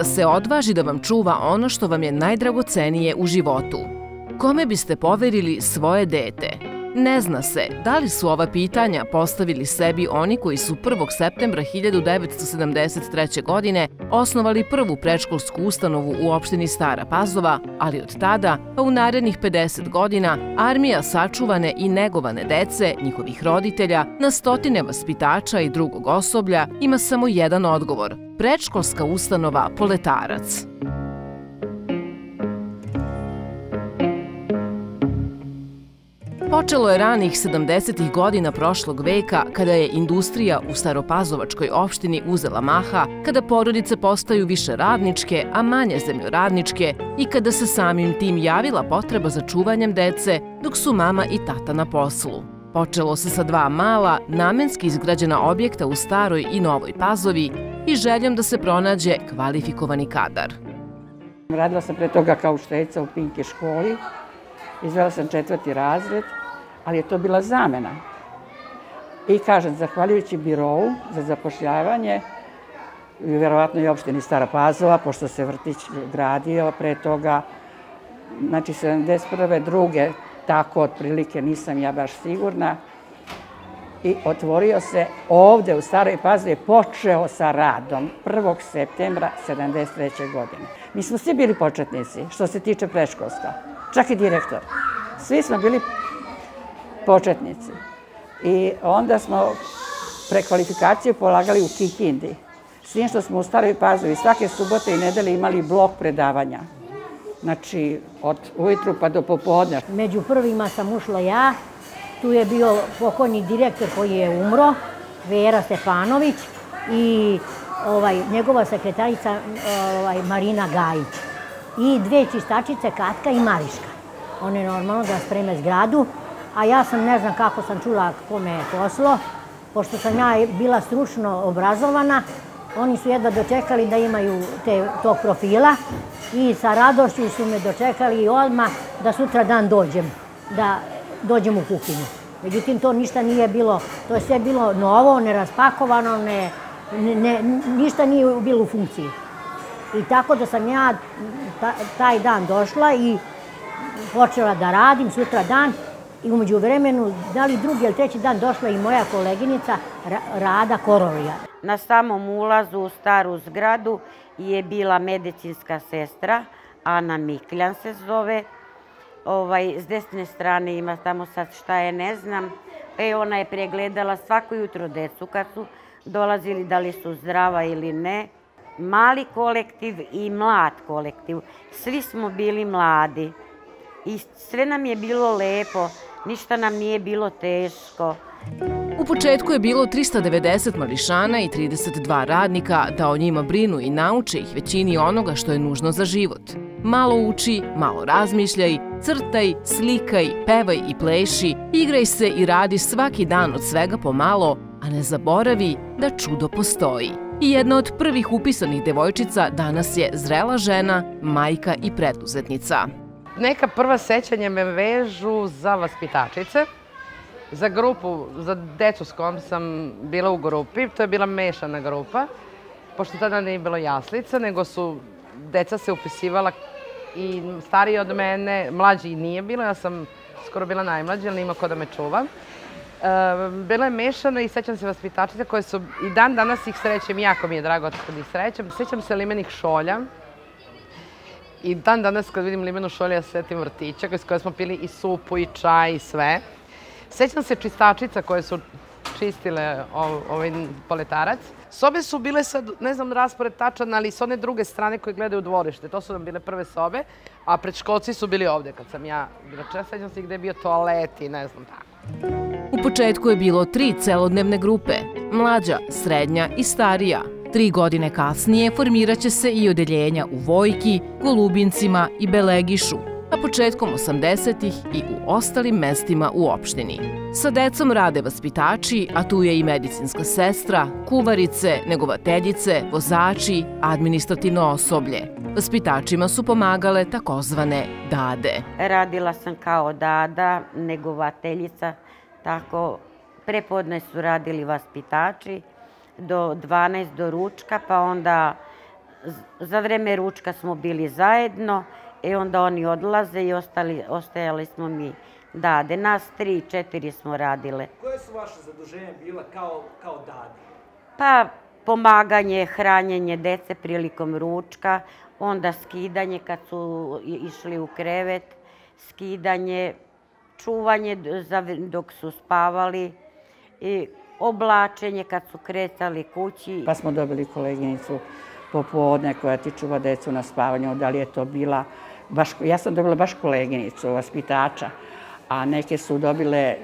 da se odvaži da vam čuva ono što vam je najdragocenije u životu? Kome biste poverili svoje dete? Ne zna se da li su ova pitanja postavili sebi oni koji su 1. septembra 1973. godine osnovali prvu predškolsku ustanovu u opštini Stara Pazova, ali od tada, pa u narednih 50 godina, armija sačuvane i negovane dece, njihovih roditelja, na stotine vaspitača i drugog osoblja ima samo jedan odgovor – predškolska ustanova Poletarac. Počelo je ranih 70. godina prošlog veka kada je industrija u Staropazovačkoj opštini uzela maha, kada porodice postaju više radničke, a manje zemljoradničke i kada se samim tim javila potreba za čuvanjem dece dok su mama i tata na poslu. Počelo se sa 2 mala, namenski izgrađena objekta u Staroj i Novoj Pazovi i željom da se pronađe kvalifikovani kadar. Radila sam pre toga kao učiteljica u Pinke školi, izvela sam 4. razred, ali je to bila zamena. I kažem, zahvaljujući birovu za zapošljavanje, verovatno i opštini Stara Pazova, pošto se vrtić gradio pre toga, znači 71. druge, tako otprilike, nisam ja baš sigurna, i otvorio se ovde u Staroj Pazovi, počeo sa radom 1. septembra 73. godine. Mi smo svi bili početnici, što se tiče predškolska, čak i direktor. Svi smo bili početnici. I onda smo prekvalifikaciju polagali u Kikindi. S tim što smo u Staroj Pazovi svake subote i nedelje imali blok predavanja. Znači, od ujutru pa do popodne. Među prvima sam ušla ja. Tu je bio pokojni direktor koji je umro, Vera Stefanović, i njegova sekretarica Marina Gajić. I 2 čistačice, Katka i Mariška. One normalno da spreme zgradu, a ja sam, ne znam kako sam čula ko me je poslao, pošto sam ja bila stručno obrazovana, oni su jedva dočekali da imaju tog profila i sa radošću su me dočekali odmah da sutra dan dođem u kuhinju. Međutim, to ništa nije bilo, to je sve bilo novo, neraspakovano, ništa nije bilo u funkciji. I tako da sam ja taj dan došla i počela da radim sutra dan i umeđu vremenu, da li 2. ili 3. dan došla i moja koleginica Rada Korolija. Na samom ulazu u staru zgradu je bila medicinska sestra, Ana Mikljan se zove. S desne strane ima tamo sad šta je, ne znam. Ona je pregledala svako jutro decu kad su dolazili, da li su zdrava ili ne. Mali kolektiv i mlad kolektiv. Svi smo bili mladi i sve nam je bilo lepo, ništa nam nije bilo teško. U početku je bilo 390 mališana i 32 radnika da o njima brinu i nauče ih većini onoga što je nužno za život. Malo uči, malo razmišljaj, crtaj, slikaj, pevaj i pleši, igraj se i radi svaki dan od svega pomalo, a ne zaboravi da čudo postoji. I jedna od prvih upisanih devojčica danas je zrela žena, majka i preduzetnica. Neka prva sećanja me vežu za vaspitačice, za grupu, za decu s kojom sam bila u grupi. To je bila mešana grupa, pošto tada nije bilo jaslica, nego su deca se upisivala i stariji od mene, mlađi i nije bilo. Ja sam skoro bila najmlađa, ali nima ko da me čuva. Bila je mešana i sećam se vaspitačice koje su, i dan danas ih srećem, jako mi je drago kad ih srećem. Sećam se limenih šolja i dan danas kad vidim limenu šolja ja se setim vrtića s koje smo pili i supu i čaj i sve. Sećam se čistačica koje su čistile ovaj Poletarac. Sobe su bile sad, ne znam raspored tačan, ali s one druge strane koje gledaju u dvorište. To su nam bile prve sobe, a predškolci su bili ovde kad sam ja bila čest. Sećam se gde je bio toalet i ne znam tako. U početku je bilo 3 celodnevne grupe, mlađa, srednja i starija. 3 godine kasnije formirat će se i odeljenja u Vojki, Golubincima i Belegišu, a početkom 80-ih i u ostalim mestima u opštini. Sa decom rade vaspitači, a tu je i medicinska sestra, kuvarice, negovateljice, vozači, administrativno osoblje. Vaspitačima su pomagale takozvane dade. Radila sam kao dada, negovateljica, tako prepodne su radili vaspitači do 12 do ručka, pa onda za vreme ručka smo bili zajedno, onda oni odlaze i ostajali smo mi dade. Nas 3-4 smo radile. Koje su vaše zaduženja bila kao dade? Pa pomaganje, hranjenje dece prilikom ručka, onda skidanje kad su išli u krevet, skidanje, čuvanje dok su spavali, i oblačenje kad su kretali kući. Pa smo dobili koleginicu popodne koja ti čuva decu na spavanju, da li je to bila, ja sam dobila baš koleginicu, vaspitača, a neke su dobile,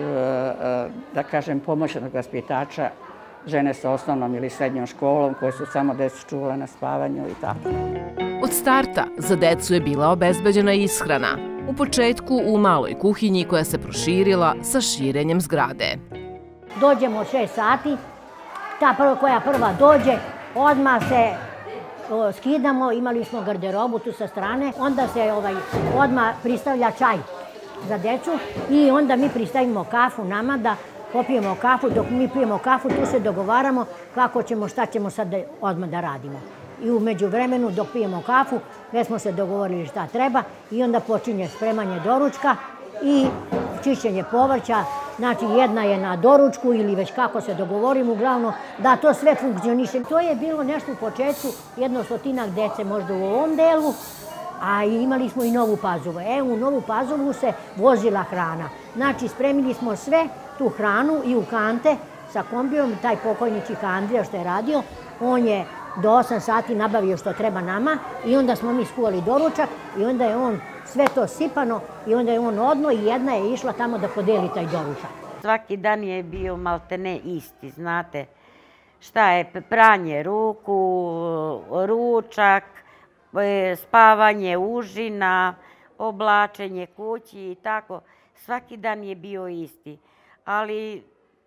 da kažem, pomoćnog vaspitača, žene sa osnovnom ili srednjom školom koje su samo decu čuvale na spavanju i tako. Od starta za decu je bila obezbeđena ishrana. U početku u maloj kuhinji koja se proširila sa širenjem zgrade. Dođemo od 6 sati, ta koja prva dođe, odmah se skidamo, imali smo garderobu tu sa strane, onda se odmah pristavlja čaj za decu i onda mi pristavimo kafu nama da popijemo kafu. Dok mi pijemo kafu, tu se dogovaramo kako ćemo, šta ćemo sad odmah da radimo. I u međuvremenu dok pijemo kafu, već smo se dogovorili šta treba i onda počinje spremanje doručka i čišćenje povrća. Znači jedna je na doručku ili već kako se dogovorimo, uglavnom da to sve funkcioniše. To je bilo nešto u početku, 100 dece možda u ovom delu, a imali smo i Novu Pazovu. U Novu Pazovu se vozila hrana. Znači spremili smo sve tu hranu i u kante sa kombijom, taj pokojni Čika Andrija što je radio, on je do 8 sati nabavio što treba nama i onda smo mi skuvali doručak i onda je on sve to sipano i onda je on odno i jedna je išla tamo da podeli taj doručak. Svaki dan je bio maltene isti, znate. Šta je pranje ruku, ručak, spavanje, užina, oblačenje kući i tako. Svaki dan je bio isti. Ali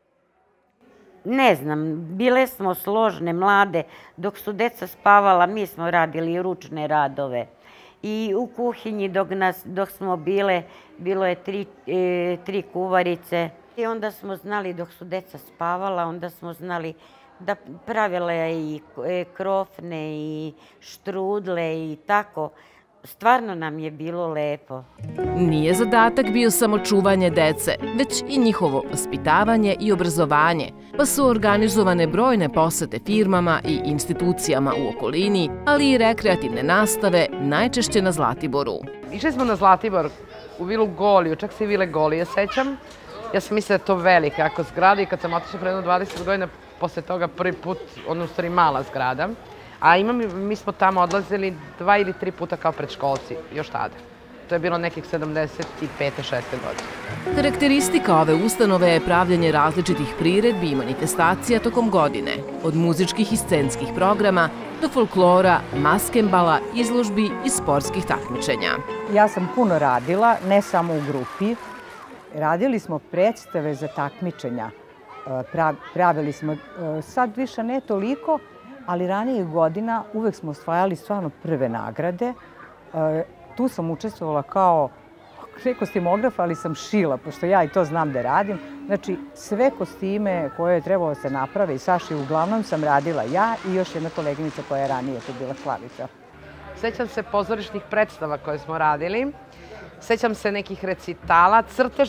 ne znam, bile smo složne, mlade. Dok su deca spavala, mi smo radili ručne radove. I u kuhinji dok smo bile, bilo je 3 kuvarice. I onda smo znali, dok su deca spavala, onda smo znali da pravile i krofne i štrudle i tako. Stvarno nam je bilo lepo. Nije zadatak bio samo čuvanje dece, već i njihovo vaspitavanje i obrazovanje, pa su organizovane brojne posete firmama i institucijama u okolini, ali i rekreativne nastave, najčešće na Zlatiboru. Išli smo na Zlatibor, u vilu Goliju, čak se i vile Golije sećam. Ja sam mislila da je to velika jako zgrada i kad sam otišla pre 20 godina, posle toga prvi put, odnosno mala zgrada. A mi smo tamo odlazili 2 ili 3 puta kao predškolci, još tada. To je bilo nekih 75. 6. godine. Karakteristika ove ustanove je pravljanje različitih priredbi i manifestacija tokom godine, od muzičkih i scenskih programa do folklora, maskembala, izložbi i sportskih takmičenja. Ja sam puno radila, ne samo u grupi. Radili smo predstave za takmičenja. Pravili smo, sad više ne toliko, ali ranijih godina uvek smo osvajali stvarno prve nagrade. Tu sam učestvovala kao kostimograf, ali sam šila, pošto ja i to znam da radim. Znači, sve kostime koje je trebalo da se naprave i saši, uglavnom sam radila ja i još jedna koleginica koja je ranije tu bila Slavica. Sećam se pozorišnih predstava koje smo radili. Sećam se nekih recitala,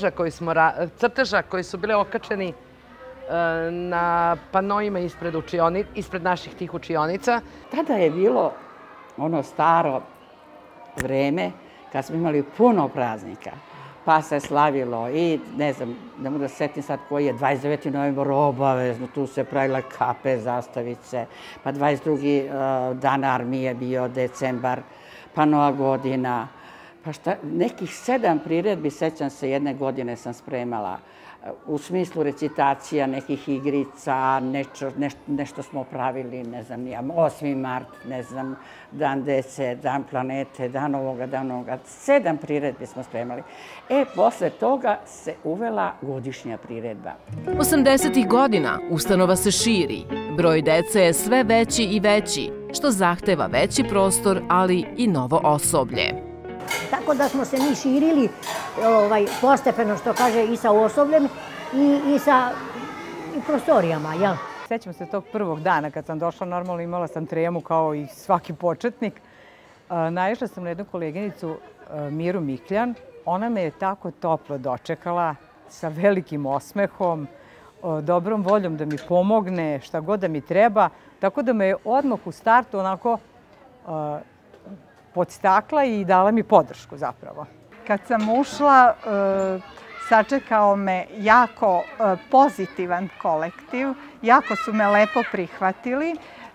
crteža koji su bile okačeni na panoima ispred naših tih učionica. Tada je bilo ono staro vreme kad smo imali puno praznika, pa se slavilo i ne znam, ne mogu da se setim sad koji je 29. novembar obavezno, tu se pravila kape, zastavice, pa 22. dan armije bio decembar, pa Nova godina, pa nekih 7 priredbi, sećam se, jedne godine sam spremala u smislu recitacija, nekih igrica, nešto smo pravili, ne znam, 8. mart, ne znam, dan dece, dan planete, dan ovoga, 7 priredbi smo spremali. Posle toga se uvela godišnja priredba. 80. godina ustanova se širi, broj dece je sve veći i veći, što zahteva veći prostor, ali i novo osoblje. Tako da smo se mi širili postepeno, što kaže, i sa osobljem i sa prostorijama, jel? sećam se tog prvog dana kad sam došla, normalno imala sam tremu kao i svaki početnik. Naišla sam na jednu koleginicu, Miru Mikljan. Ona me je tako toplo dočekala, sa velikim osmehom, dobrom voljom da mi pomogne, šta god da mi treba. Tako da me je odmah u startu onako podstakla i dala mi podršku zapravo. Kad sam ušla, sačekao me jako pozitivan kolektiv. Jako su me lepo prihvatili.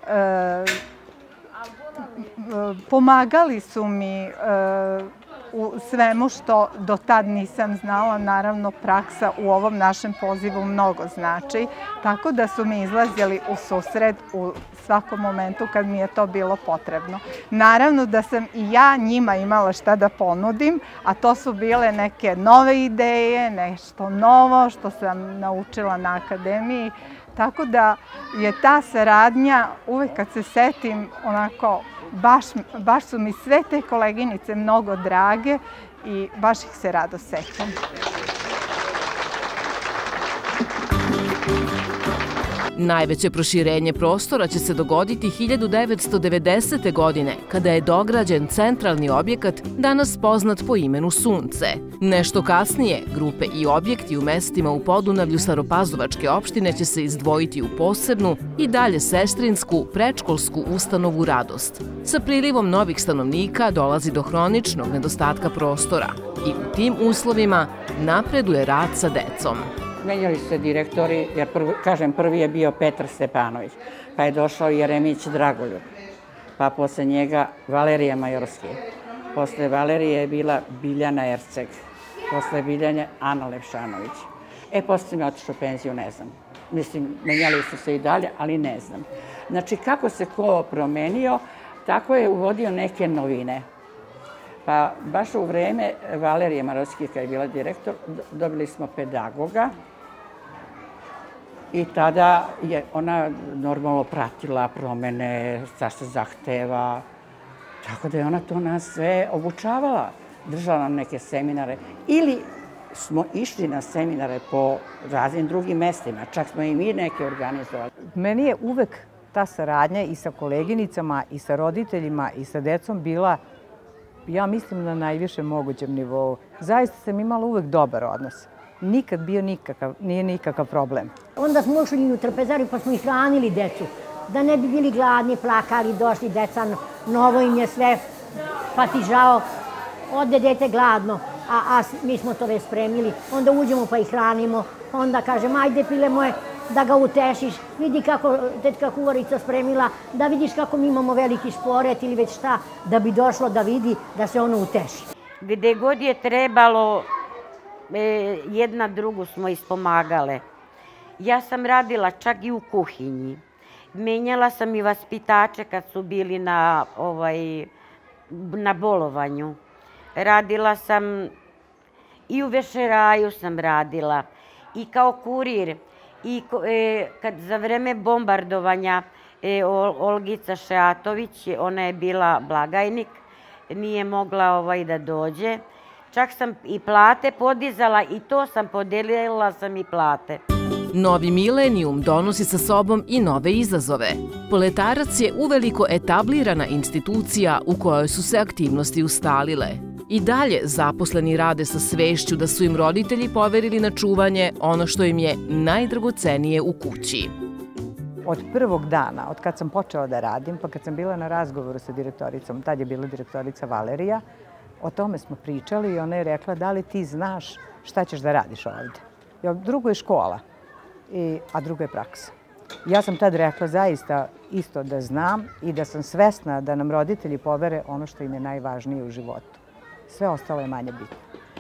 Pomagali su mi u svemu što do tad nisam znala. Naravno, praksa u ovom našem pozivu mnogo znači. Tako da su mi izlazili u susret u svakom momentu kad mi je to bilo potrebno. Naravno da sam i ja njima imala šta da ponudim, a to su bile neke nove ideje, nešto novo što sam naučila na akademiji. Tako da je ta saradnja, uvek kad se setim, onako, baš su mi sve te koleginice mnogo drage i baš ih se rado sećam. Najveće proširenje prostora će se dogoditi 1990. godine, kada je dograđen centralni objekat, danas poznat po imenu Sunce. Nešto kasnije, grupe i objekti u mestima u Podunavlju Staropazovačke opštine će se izdvojiti u posebnu i dalje sestrinsku predškolsku ustanovu Radost. Sa prilivom novih stanovnika dolazi do hroničnog nedostatka prostora i u tim uslovima napreduje rad sa decom. Menjali su se direktori, jer prvi je bio Petar Stepanović, pa je došao Jeremić Dragoljub, pa posle njega Valerija Majorski, posle Valerije je bila Biljana Erceg, posle Biljane Ana Levšanović. Posle mi je otišao u penziju, ne znam. Mislim, menjali su se i dalje, ali ne znam. Znači, kako se ko promenio, tako je uvodio neke novine. Pa baš u vreme Valerije Majorski, kada je bila direktor, dobili smo pedagoga, i tada je ona normalno pratila promene, šta se zahteva, tako da je ona to nas sve obučavala. Držala nam neke seminare ili smo išli na seminare po raznim drugim mestima, čak smo i mi neke organizovali. Meni je uvek ta saradnja i sa koleginicama, i sa roditeljima, i sa decom bila, ja mislim, na najvišem mogućem nivou. Zaista sam imala uvek dobar odnos. Nikad nije nikakav problem. Onda smo ušli u trpezariju pa smo ih hranili decu. Da ne bi bili gladni, plakali, došli deca, novo im je sve, pa ti žao, ode dete gladno, a mi smo to već spremili. Onda uđemo pa ih hranimo, onda kažem, ajde pile moje, da ga utešiš, vidi kako tetka kuvarica spremila, da vidiš kako mi imamo veliki šporet ili već šta, da bi došlo da vidi da se ono uteši. Gde god je trebalo, jedna drugu smo ispomagale. Ja sam radila čak i u kuhinji. Menjala sam i vaspitače kad su bili na bolovanju. Radila sam i u vešeraju sam radila i kao kurir. I kad za vreme bombardovanja Olgica Šeatović, ona je bila blagajnik, nije mogla da dođe. Čak sam i plate podizala i to sam podelila sam i plate. Novi milenijum donosi sa sobom i nove izazove. Poletarac je uveliko etablirana institucija u kojoj su se aktivnosti ustalile. I dalje zaposleni rade sa svešću da su im roditelji poverili na čuvanje ono što im je najdragocenije u kući. Od prvog dana, od kad sam počela da radim, pa kad sam bila na razgovoru sa direktoricom, tad je bila direktorica Valerija, o tome smo pričali i ona je rekla da li ti znaš šta ćeš da radiš ovde. Drugo je škola, a drugo je praksa. Ja sam tad rekla zaista isto da znam i da sam svesna da nam roditelji povere ono što im je najvažnije u životu. Sve ostalo je manje bitno.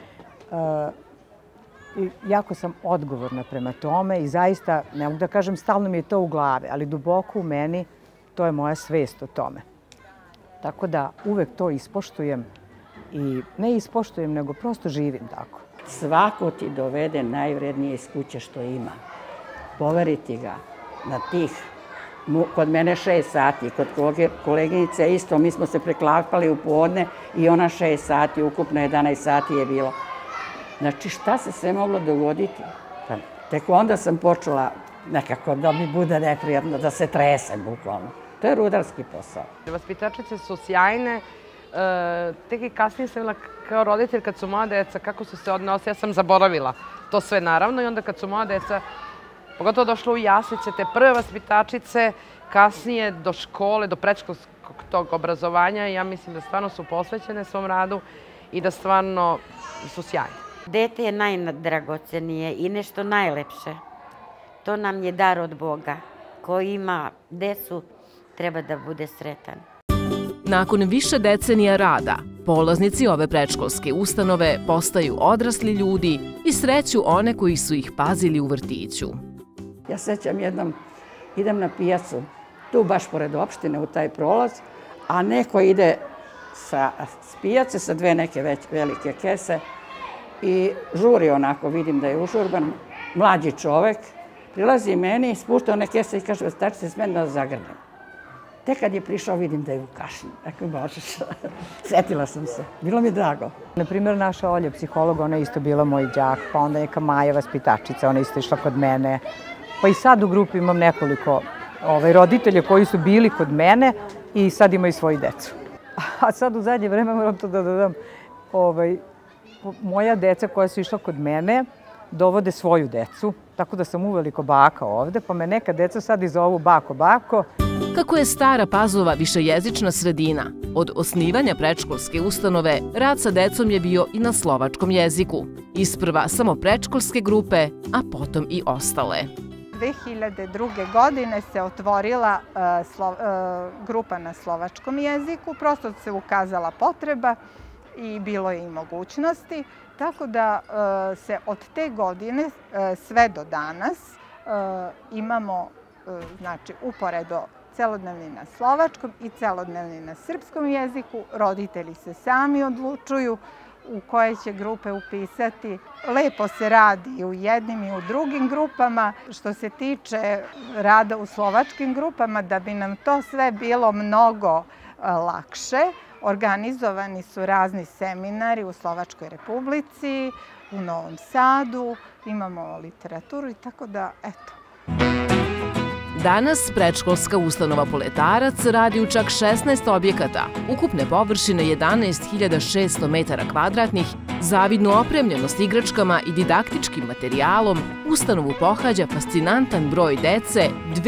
Jako sam odgovorna prema tome i zaista, ne mogu da kažem, stalno mi je to u glavi, ali duboko u meni to je moja svest o tome. Tako da uvek to ispoštujem i ne ispoštujem, nego prosto živim tako. Svako ti dovede najvrednije iz kuće što ima. Poveriti ga na tih, kod mene 6 sati, kod koleginice isto, mi smo se preklapali u podne i ona 6 sati, ukupno 11 sati je bilo. Znači, šta se sve moglo dogoditi? Tek onda sam počela nekako da mi bude neprijatno, da se tresem bukvalno. To je rudarski posao. Vaspitačice su sjajne. Tek i kasnije sam bila kao roditelj kad su moja deca, kako su se odnosili, ja sam zaboravila to sve naravno i onda kad su moja deca, pogotovo došla u jaslice, te prve vaspitačice, kasnije do škole, do predškolskog tog obrazovanja, ja mislim da stvarno su posvećene svom radu i da stvarno su sjajne. Dete je najdragocenije i nešto najlepše. To nam je dar od Boga. Ko ima decu, treba da bude sretan. Nakon više decenija rada, polaznici ove predškolske ustanove postaju odrasli ljudi i sreću one koji su ih pazili u vrtiću. Ja sećam jednom, idem na pijacu, tu baš pored opštine u taj prolaz, a neko ide s pijace sa dve neke velike kese i žuri onako, vidim da je užurban, mlađi čovek, prilazi meni, spušta one kese i kaže, stači se s meni da zagrnem. Tek kad je prišao vidim da je u kašnju. Dakle, možeš, setila sam se. Bilo mi drago. Naprimjer, naša Olja, psiholog, ona je isto bila moj đak, pa onda neka Maja, vaspitačica, ona je isto išla kod mene. Pa i sad u grupi imam nekoliko roditelja koji su bili kod mene i sad imaju svoju decu. A sad u zadnje vreme moram to da dodam, moja deca koja su išla kod mene dovode svoju decu, tako da sam uveliko baka ovde, pa me neka deca sad i zovu bako, bako. Kako je Stara Pazova višejezična sredina, od osnivanja predškolske ustanove, rad sa decom je bio i na slovačkom jeziku. Isprva samo predškolske grupe, a potom i ostale. 2002. godine se otvorila grupa na slovačkom jeziku, prosto se ukazala potreba i bilo je i mogućnosti, tako da se od te godine sve do danas imamo, znači, uporedo celodnevni na slovačkom i celodnevni na srpskom jeziku. Roditelji se sami odlučuju u koje će grupe upisati. Lepo se radi i u jednim i u drugim grupama. Što se tiče rada u slovačkim grupama, da bi nam to sve bilo mnogo lakše, organizovani su razni seminari u Slovačkoj Republici, u Novom Sadu, imamo literaturu i tako da, eto. Danas predškolska ustanova Poletarac radi u čak 16 objekata, ukupne površine 11.600 metara kvadratnih, zavidnu opremljenost igračkama i didaktičkim materijalom, ustanovu pohađa fascinantan broj dece,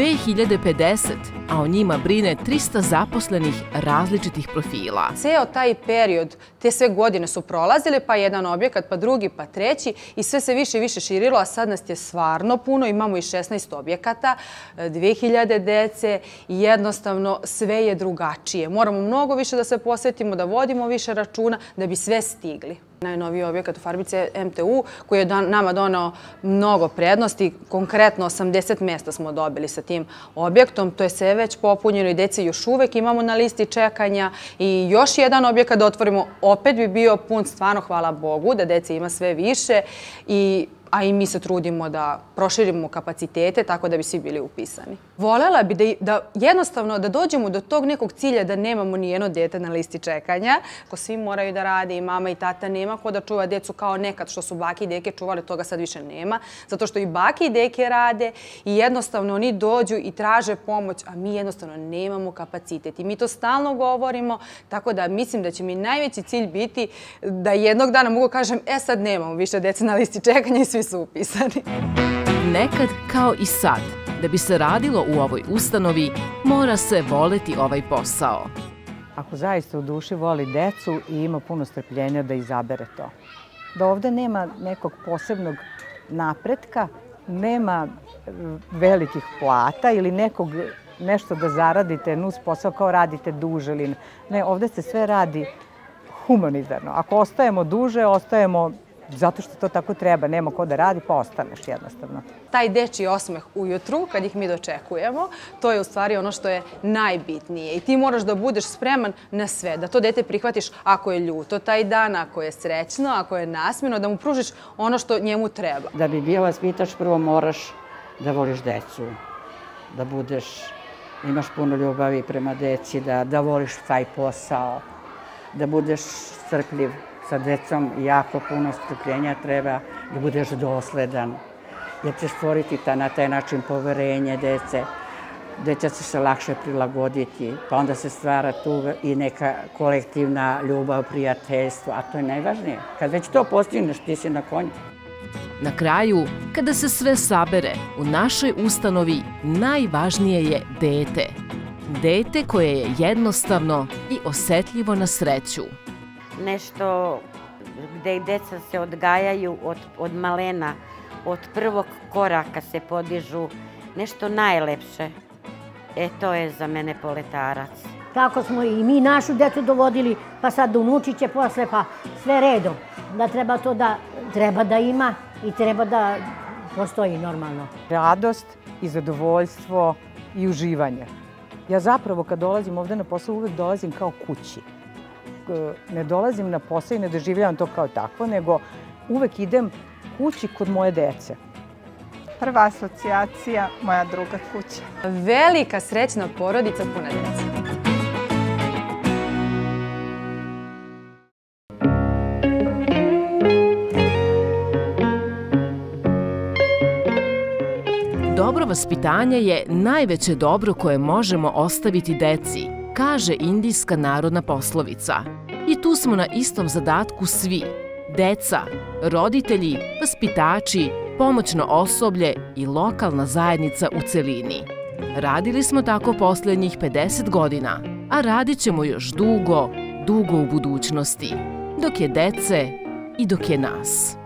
2050, a o njima brine 300 zaposlenih različitih profila. Ceo taj period, te sve godine su prolazile, pa jedan objekat, pa drugi, pa treći i sve se više i više širilo, a sad nas je stvarno puno, imamo i 16 objekata, 2000 dece i jednostavno sve je drugačije. Moramo mnogo više da se posvetimo, da vodimo više računa da bi sve stigli. Najnoviji objekat u Farbice MTU koji je nama donao mnogo prednosti, konkretno 80 mesta smo dobili sa tim objektom, to je sve već popunjeno i dece još uvek imamo na listi čekanja i još jedan objekat da otvorimo, opet bi bio pun, stvarno hvala Bogu da dece ima sve više a i mi se trudimo da proširimo kapacitete tako da bi svi bili upisani. Volela bi da jednostavno da dođemo do tog nekog cilja da nemamo ni jedno dete na listi čekanja, ko svi moraju da rade i mama i tata, nema ko da čuva decu kao nekad što su bake i deke čuvali, toga sad više nema, zato što i bake i deke rade i jednostavno oni dođu i traže pomoć, a mi jednostavno nemamo kapacitet i mi to stalno govorimo, tako da mislim da će mi najveći cilj biti da jednog dana mogu kažem, sad nemamo više dece na listi čekanja i svi su upisani. Nekad kao i sad, da bi se radilo u ovoj ustanovi, mora se voleti ovaj posao. Ako zaista u duši voli decu i ima puno strpljenja da izabere to. Da ovde nema nekog posebnog napretka, nema velikih plata ili nešto da zaradite, nus posao kao radite duže ili ne. Ovde se sve radi humanitarno. Ako ostajemo duže, ostajemo zato što to tako treba, nema ko da radi, pa ostaneš jednostavno. Taj dečiji osmeh ujutru, kad ih mi dočekujemo, to je u stvari ono što je najbitnije. I ti moraš da budeš spreman na sve, da to dete prihvatiš ako je ljuto taj dan, ako je srećno, ako je nasmijano, da mu pružiš ono što njemu treba. Da bi bio vaspitač, prvo moraš da voliš decu, da imaš puno ljubavi prema deci, da voliš taj posao, da budeš strpljiv. Sa decom jako puno strpljenja treba, da budeš dosledan. jer će stvoriti na taj način poverenje dece. Deca će se lakše prilagoditi, pa onda se stvara tu i neka kolektivna ljubav, prijateljstvo, a to je najvažnije. Kad već to postigneš, ti si na konju. Na kraju, kada se sve sabere, u našoj ustanovi najvažnije je dete. Dete koje je jednostavno i osetljivo na sreću. Nešto gde deca se odgajaju od malena, od prvog koraka se podižu, nešto najlepše. To je za mene poletarac. Tako smo i mi našu decu dovodili, pa sad do unučiće posle, pa sve redom. Da treba da ima i treba da postoji normalno. Radost i zadovoljstvo i uživanje. Ja zapravo kad dolazim ovde na posao uvek dolazim kao kući. Ne dolazim na posao i ne doživljavam to kao takvo, nego uvek idem kući kod moje dece. Prva asocijacija, moja druga kuća. Velika srećna porodica puna dece. Dobro vaspitanje je najveće dobro koje možemo ostaviti deci, kaže indijska narodna poslovica. I tu smo na istom zadatku svi. Deca, roditelji, vaspitači, pomoćno osoblje i lokalna zajednica u celini. Radili smo tako posljednjih 50 godina, a radit ćemo još dugo, dugo u budućnosti, dok je dece i dok je nas.